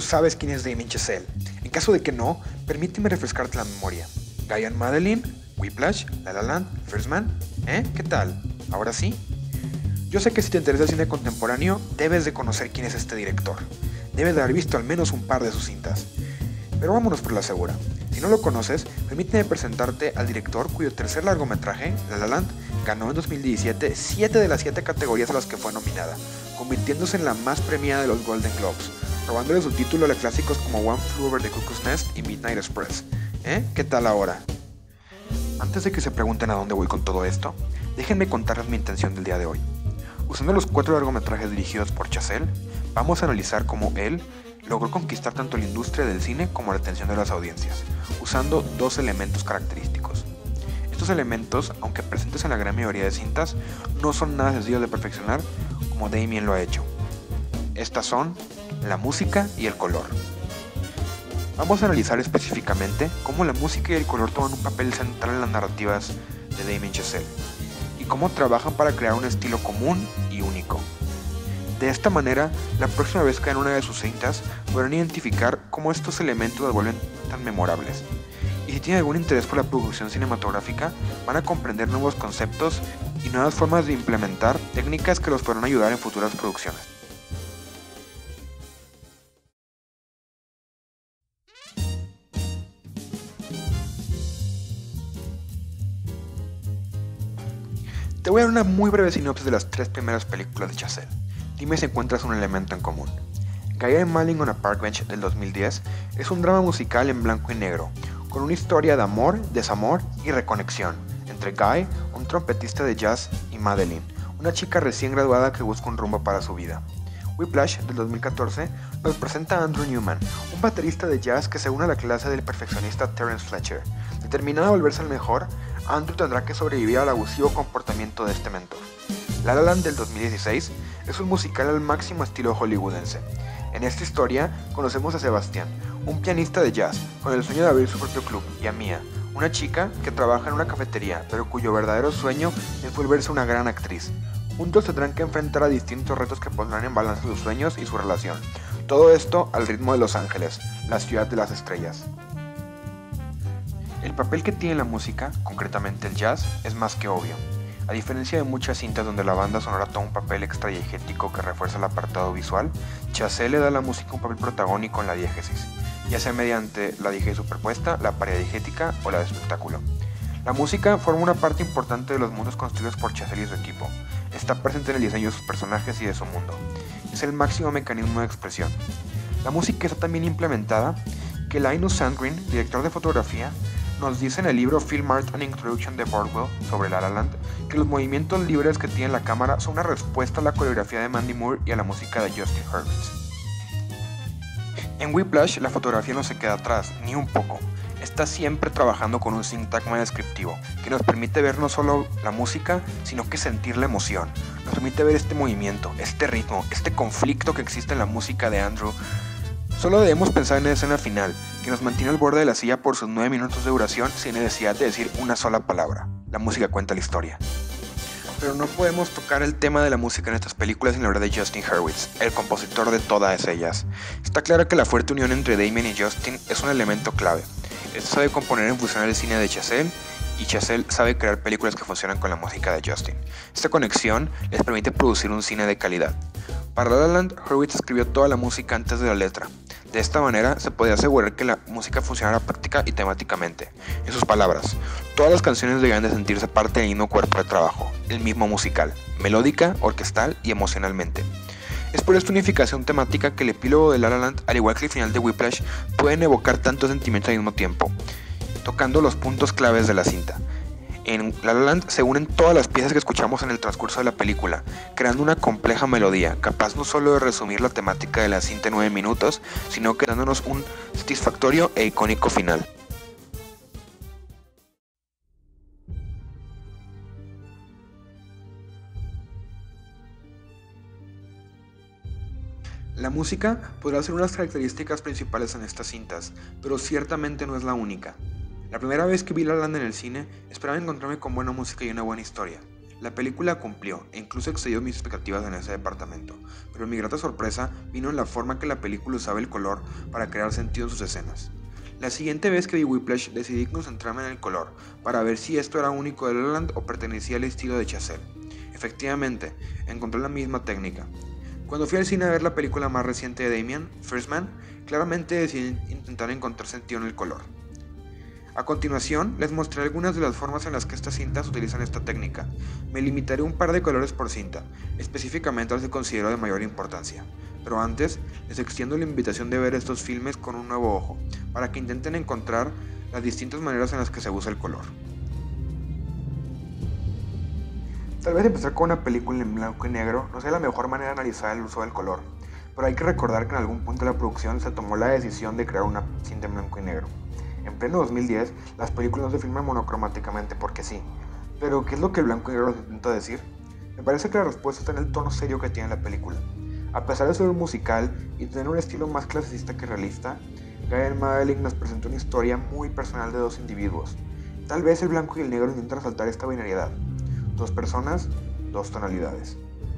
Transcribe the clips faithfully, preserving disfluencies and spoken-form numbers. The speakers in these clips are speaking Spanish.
sabes quién es Damien Chazelle. En caso de que no, permíteme refrescarte la memoria. Guy and Madeline, Whiplash, La La Land, First Man, ¿eh? ¿Qué tal? ¿Ahora sí? Yo sé que si te interesa el cine contemporáneo, debes de conocer quién es este director. Debes de haber visto al menos un par de sus cintas. Pero vámonos por la segura. Si no lo conoces, permíteme presentarte al director cuyo tercer largometraje, La La Land, ganó en dos mil diecisiete siete de las siete categorías a las que fue nominada, convirtiéndose en la más premiada de los Golden Globes, robándole su título a clásicos como One Flew Over the Cuckoo's Nest y Midnight Express. ¿Eh? ¿Qué tal ahora? Antes de que se pregunten a dónde voy con todo esto, déjenme contarles mi intención del día de hoy. Usando los cuatro largometrajes dirigidos por Chazelle, vamos a analizar cómo él logró conquistar tanto la industria del cine como la atención de las audiencias, usando dos elementos característicos. Estos elementos, aunque presentes en la gran mayoría de cintas, no son nada sencillos de perfeccionar como Damien lo ha hecho. Estas son la música y el color. Vamos a analizar específicamente cómo la música y el color toman un papel central en las narrativas de Damien Chazelle y cómo trabajan para crear un estilo común y único. De esta manera, la próxima vez que vean una de sus cintas, podrán identificar cómo estos elementos las vuelven tan memorables. Y si tienen algún interés por la producción cinematográfica, van a comprender nuevos conceptos y nuevas formas de implementar técnicas que los podrán ayudar en futuras producciones. Te voy a dar una muy breve sinopsis de las tres primeras películas de Chazelle. Dime si encuentras un elemento en común. Guy and Madeline on a Park Bench del dos mil diez es un drama musical en blanco y negro, con una historia de amor, desamor y reconexión entre Guy, un trompetista de jazz, y Madeline, una chica recién graduada que busca un rumbo para su vida. Whiplash del dos mil catorce nos presenta a Andrew Newman, un baterista de jazz que se une a la clase del perfeccionista Terence Fletcher. Determinado a volverse el mejor, Andrew tendrá que sobrevivir al abusivo comportamiento de este mentor. La La Land del dos mil dieciséis es un musical al máximo estilo hollywoodense. En esta historia conocemos a Sebastián, un pianista de jazz con el sueño de abrir su propio club, y a Mia, una chica que trabaja en una cafetería pero cuyo verdadero sueño es volverse una gran actriz. Juntos tendrán que enfrentar a distintos retos que pondrán en balance sus sueños y su relación. Todo esto al ritmo de Los Ángeles, la ciudad de las estrellas. El papel que tiene la música, concretamente el jazz, es más que obvio. A diferencia de muchas cintas donde la banda sonora toma un papel extra diegético que refuerza el apartado visual, Chazelle le da a la música un papel protagónico en la diégesis, ya sea mediante la diégesis superpuesta, la paradiegética o la de espectáculo. La música forma una parte importante de los mundos construidos por Chazelle y su equipo. Está presente en el diseño de sus personajes y de su mundo. Es el máximo mecanismo de expresión. La música está tan bien implementada que Linus Sandgren, director de fotografía, nos dice en el libro Film Art and Introduction de Bordwell sobre La La Land que los movimientos libres que tiene la cámara son una respuesta a la coreografía de Mandy Moore y a la música de Justin Hurwitz. En Whiplash la fotografía no se queda atrás, ni un poco. Está siempre trabajando con un sintagma descriptivo que nos permite ver no solo la música, sino que sentir la emoción. Nos permite ver este movimiento, este ritmo, este conflicto que existe en la música de Andrew. Solo debemos pensar en la escena final, que nos mantiene al borde de la silla por sus nueve minutos de duración sin necesidad de decir una sola palabra. La música cuenta la historia. Pero no podemos tocar el tema de la música en estas películas sin hablar de Justin Hurwitz, el compositor de todas ellas. Está claro que la fuerte unión entre Damien y Justin es un elemento clave. Él sabe componer en fusionar el cine de Chazelle, y Chazelle sabe crear películas que funcionan con la música de Justin. Esta conexión les permite producir un cine de calidad. Para La La Land, Hurwitz escribió toda la música antes de la letra. De esta manera se podía asegurar que la música funcionara práctica y temáticamente. En sus palabras, todas las canciones debían de sentirse parte del mismo cuerpo de trabajo, el mismo musical, melódica, orquestal y emocionalmente. Es por esta unificación temática que el epílogo de La La Land, al igual que el final de Whiplash, pueden evocar tantos sentimientos al mismo tiempo, tocando los puntos claves de la cinta. En La La Land se unen todas las piezas que escuchamos en el transcurso de la película, creando una compleja melodía, capaz no solo de resumir la temática de la cinta en nueve minutos, sino que dándonos un satisfactorio e icónico final. La música podrá ser una de las características principales en estas cintas, pero ciertamente no es la única. La primera vez que vi La La Land en el cine, esperaba encontrarme con buena música y una buena historia. La película cumplió e incluso excedió mis expectativas en ese departamento, pero mi grata sorpresa vino en la forma que la película usaba el color para crear sentido en sus escenas. La siguiente vez que vi Whiplash decidí concentrarme en el color, para ver si esto era único de La La Land o pertenecía al estilo de Chazelle. Efectivamente, encontré la misma técnica. Cuando fui al cine a ver la película más reciente de Damien, First Man, claramente decidí intentar encontrar sentido en el color. A continuación, les mostraré algunas de las formas en las que estas cintas utilizan esta técnica. Me limitaré a un par de colores por cinta, específicamente los que considero de mayor importancia. Pero antes, les extiendo la invitación de ver estos filmes con un nuevo ojo, para que intenten encontrar las distintas maneras en las que se usa el color. Tal vez empezar con una película en blanco y negro no sea la mejor manera de analizar el uso del color, pero hay que recordar que en algún punto de la producción se tomó la decisión de crear una cinta en blanco y negro. En pleno dos mil diez, las películas no se filman monocromáticamente porque sí. Pero, ¿qué es lo que el blanco y negro intenta decir? Me parece que la respuesta está en el tono serio que tiene la película. A pesar de ser un musical y tener un estilo más clasicista que realista, Guy Madeline nos presenta una historia muy personal de dos individuos. Tal vez el blanco y el negro intentan resaltar esta binariedad. Dos personas, dos tonalidades.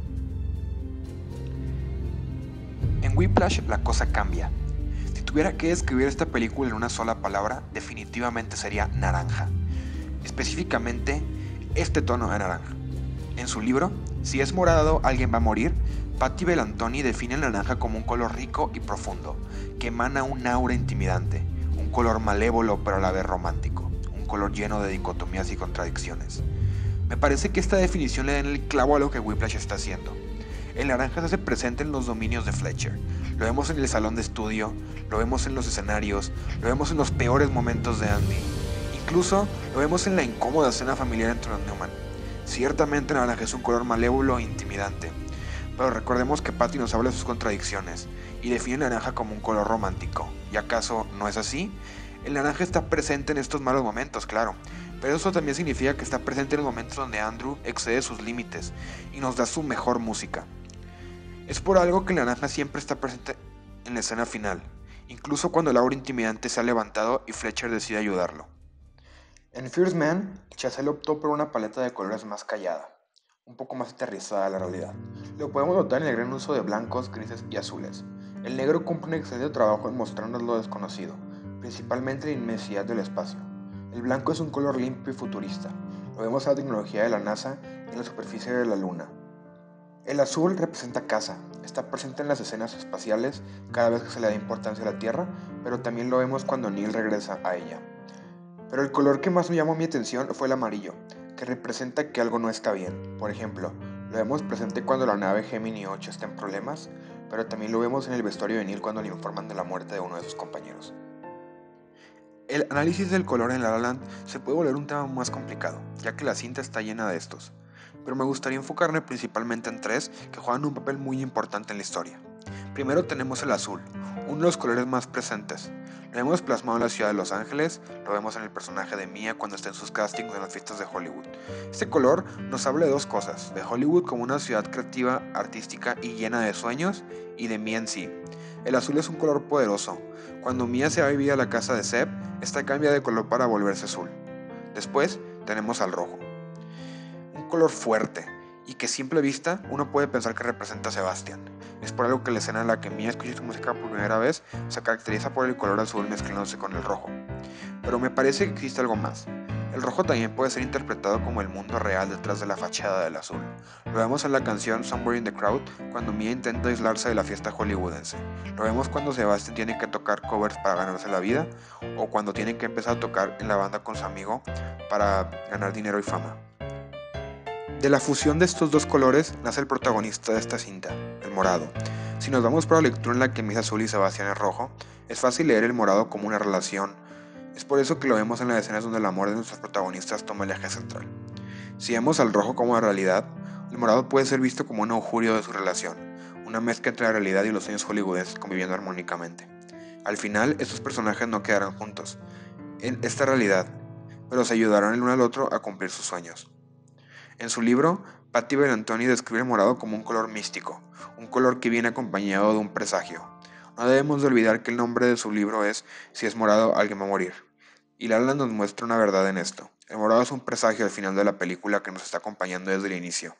En Whiplash la cosa cambia. Si tuviera que describir esta película en una sola palabra, definitivamente sería naranja. Específicamente, este tono de naranja. En su libro, Si es morado, alguien va a morir, Patti Bellantoni define el naranja como un color rico y profundo, que emana un aura intimidante, un color malévolo pero a la vez romántico, un color lleno de dicotomías y contradicciones. Me parece que esta definición le da en el clavo a lo que Whiplash está haciendo. El naranja se hace presente en los dominios de Fletcher. Lo vemos en el salón de estudio, lo vemos en los escenarios, lo vemos en los peores momentos de Andy. Incluso lo vemos en la incómoda escena familiar entre los Newman. Ciertamente el naranja es un color malévolo e intimidante, pero recordemos que Patti nos habla de sus contradicciones y define el naranja como un color romántico. ¿Y acaso no es así? El naranja está presente en estos malos momentos, claro, pero eso también significa que está presente en los momentos donde Andrew excede sus límites y nos da su mejor música. Es por algo que el naranja siempre está presente en la escena final, incluso cuando el aura intimidante se ha levantado y Fletcher decide ayudarlo. En First Man, Chazelle optó por una paleta de colores más callada, un poco más aterrizada a la realidad. Lo podemos notar en el gran uso de blancos, grises y azules. El negro cumple un excelente trabajo en mostrarnos lo desconocido, principalmente la inmensidad del espacio. El blanco es un color limpio y futurista. Lo vemos en la tecnología de la NASA y en la superficie de la Luna. El azul representa casa, está presente en las escenas espaciales cada vez que se le da importancia a la Tierra, pero también lo vemos cuando Neil regresa a ella. Pero el color que más me llamó mi atención fue el amarillo, que representa que algo no está bien. Por ejemplo, lo vemos presente cuando la nave Gemini ocho está en problemas, pero también lo vemos en el vestuario de Neil cuando le informan de la muerte de uno de sus compañeros. El análisis del color en La La Land se puede volver un tema más complicado, ya que la cinta está llena de estos, pero me gustaría enfocarme principalmente en tres que juegan un papel muy importante en la historia. Primero tenemos el azul, uno de los colores más presentes. Lo vemos plasmado en la ciudad de Los Ángeles, lo vemos en el personaje de Mia cuando está en sus castings en las fiestas de Hollywood. Este color nos habla de dos cosas, de Hollywood como una ciudad creativa, artística y llena de sueños, y de Mia en sí. El azul es un color poderoso. Cuando Mia se va a vivir a la casa de Seb, esta cambia de color para volverse azul. Después tenemos al rojo, un color fuerte y que a simple vista uno puede pensar que representa a Sebastian. Es por algo que la escena en la que Mia escucha su música por primera vez se caracteriza por el color azul mezclándose con el rojo. Pero me parece que existe algo más. El rojo también puede ser interpretado como el mundo real detrás de la fachada del azul. Lo vemos en la canción Somewhere in the Crowd cuando Mia intenta aislarse de la fiesta hollywoodense. Lo vemos cuando Sebastian tiene que tocar covers para ganarse la vida o cuando tiene que empezar a tocar en la banda con su amigo para ganar dinero y fama. De la fusión de estos dos colores nace el protagonista de esta cinta, el morado. Si nos vamos por la lectura en la que Mia es azul y Sebastian es rojo, es fácil leer el morado como una relación. Es por eso que lo vemos en las escenas donde el amor de nuestros protagonistas toma el eje central. Si vemos al rojo como realidad, el morado puede ser visto como un augurio de su relación, una mezcla entre la realidad y los sueños hollywoodenses conviviendo armónicamente. Al final, estos personajes no quedarán juntos en esta realidad, pero se ayudarán el uno al otro a cumplir sus sueños. En su libro, Patti Bellantoni describe el morado como un color místico, un color que viene acompañado de un presagio. No debemos de olvidar que el nombre de su libro es Si es morado, alguien va a morir. Y La La Land nos muestra una verdad en esto. El morado es un presagio al final de la película que nos está acompañando desde el inicio.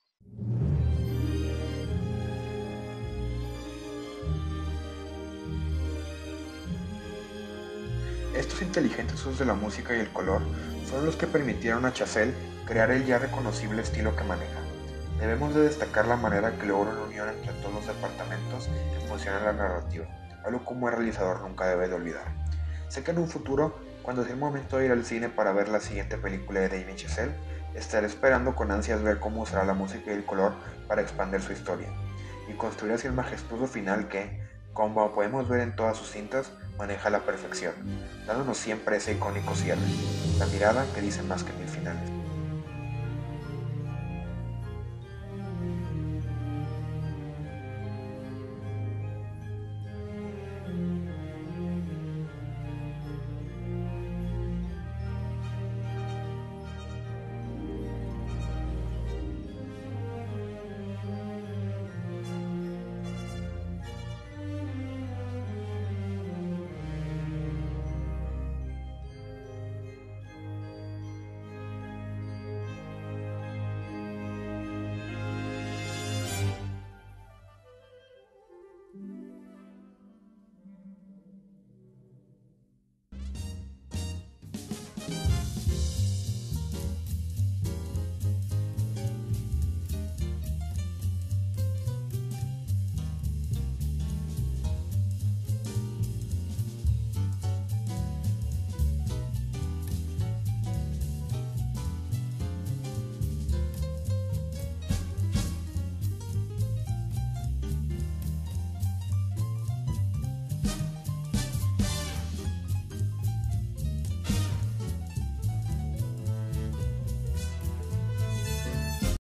Estos inteligentes usos de la música y el color son los que permitieron a Chazelle crear el ya reconocible estilo que maneja. Debemos de destacar la manera que logra una unión entre todos los departamentos que funcionan en la narrativa, algo como el realizador nunca debe de olvidar. Sé que en un futuro, cuando sea el momento de ir al cine para ver la siguiente película de Damien Chazelle, estaré esperando con ansias ver cómo usará la música y el color para expandir su historia y construir así el majestuoso final que, como podemos ver en todas sus cintas, maneja a la perfección, dándonos siempre ese icónico cierre, la mirada que dice más que mil finales.